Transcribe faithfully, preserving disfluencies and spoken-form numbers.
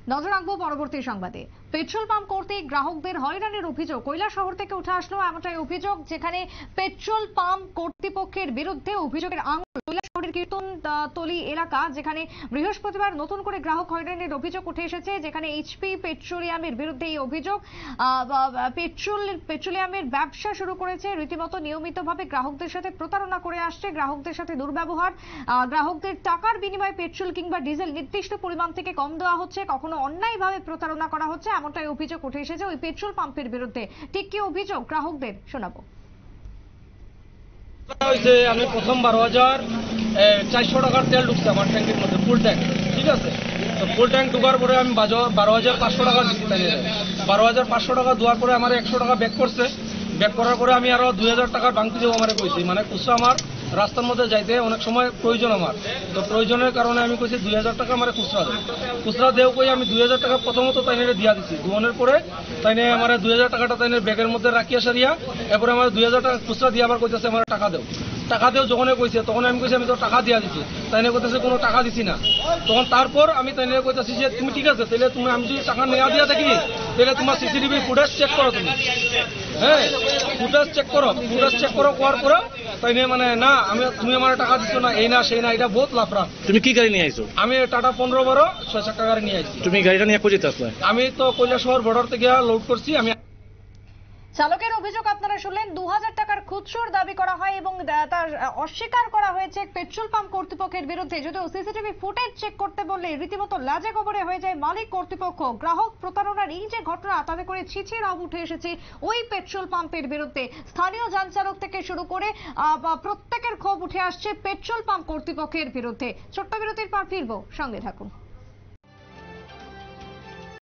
নজর রাখবো পরবর্তী সংবাদে। পেট্রোল পাম্প করতে গ্রাহকদের হয়রানির অভিযোগ কৈলাসহর থেকে উঠে আসলো এমনটাই অভিযোগ, যেখানে পেট্রোল পাম্প কর্তৃপক্ষের বিরুদ্ধে অভিযোগের আঙুল কৈলাসহরের কীর্তনতলী এলাকা, যেখানে বৃহস্পতিবার নতুন করে গ্রাহক হয়রানির অভিযোগ উঠে এসেছে, যেখানে এইচপি পেট্রোলিয়ামের বিরুদ্ধে এই অভিযোগ। পেট্রোল পেট্রোলিয়ামের ব্যবসা শুরু করেছে, রীতিমতো নিয়মিতভাবে গ্রাহকদের সাথে প্রতারণা করে আসছে, গ্রাহকদের সাথে দুর্ব্যবহার, গ্রাহকদের টাকার বিনিময়ে পেট্রোল কিংবা ডিজেল নির্দিষ্ট পরিমাণ থেকে কম দেওয়া হচ্ছে, কখনো অন্যায়ভাবে প্রতারণা করা হচ্ছে, এমনটাই অভিযোগ উঠে এসেছে ওই পেট্রোল পাম্পের বিরুদ্ধে। ঠিক কি অভিযোগ গ্রাহকদের শোনাবো। আমি প্রথম বারো হাজার চারশো টাকার তেল ঢুকছে আমার ট্যাঙ্কের মধ্যে, ফুল ট্যাঙ্ক, ঠিক আছে। তো ফুল ট্যাঙ্ক ঢুকার পরে আমি বারো হাজার পাঁচশো টাকা দিচ্ছি, বারো হাজার পাঁচশো টাকা দেওয়ার পরে আমার একশো টাকা ব্যাক করছে। ব্যাক করার পরে আমি আরো দুই হাজার টাকার বাংতি দেবো আমার কইছি, মানে খুচরা আমার রাস্তার মধ্যে যাইতে অনেক সময় প্রয়োজন আমার, তো প্রয়োজনের কারণে আমি কইছি দুই হাজার টাকা আমার খুচরা দেবো। খুচরা দেও কই আমি দুই হাজার টাকা প্রথমত তাইনের দিয়া দিচ্ছি, দুয়ানের পরে তাইনে আমার দুই হাজার টাকাটা তাইনের ব্যাগের মধ্যে রাখিয়া সারিয়া এরপরে আমার দুই হাজার টাকা খুচরা দিয়ে আবার কইতেছে আমার টাকা দেও, টাকা দেও। যখন কইছে তখন আমি কইছি আমি তো টাকা দিয়া দিচ্ছি, তাইনে কইতেছে কোনো টাকা দিছি না। তখন তারপর আমি তাইনে কইতেছি যে তুমি ঠিক আছে, তাহলে তুমি আমি যদি টাকা নেওয়া দিয়া দেখি তাহলে তোমার সিসিটিভি ফুটেজ চেক করো, তুমি হ্যাঁ ফুটেজ চেক করো, ফুটেজ চেক করো করার পরে তাইনে মানে না আমি তুমি আমার টাকা দিচ্ছ না, এই না সেই না, এটা বহুত লাফরা। তুমি কি গাড়ি নিয়ে আইছো? আমি টাটা পনেরো বারো ছয় চাকা গাড়ি নিয়ে আইছি। তুমি গাড়িটা নিয়ে কোথায় আসলে? আমি তো কৈলাসহর বর্ডার থেকে লোড করছি। আমি চালকের অভিযোগ আপনারা শুনলেন, দু হাজার টাকার খুচরোর দাবি করা হয় এবং তার অস্বীকার করা হয়েছে পেট্রোল পাম্প কর্তৃপক্ষের বিরুদ্ধে। যদিও সিসিটিভি ফুটেজ চেক করতে বললে রীতিমতো লাজে গোবরে হয়ে যায় মালিক কর্তৃপক্ষ। গ্রাহক প্রতারণার এই যে ঘটনা, তাতে করে ছিছে রব উঠে এসেছে ওই পেট্রোল পাম্পের বিরুদ্ধে। স্থানীয় যান চালক থেকে শুরু করে প্রত্যেকের ক্ষোভ উঠে আসছে পেট্রোল পাম্প কর্তৃপক্ষের বিরুদ্ধে। ছোট্ট বিরতির পর ফিরবো, সঙ্গে থাকুন।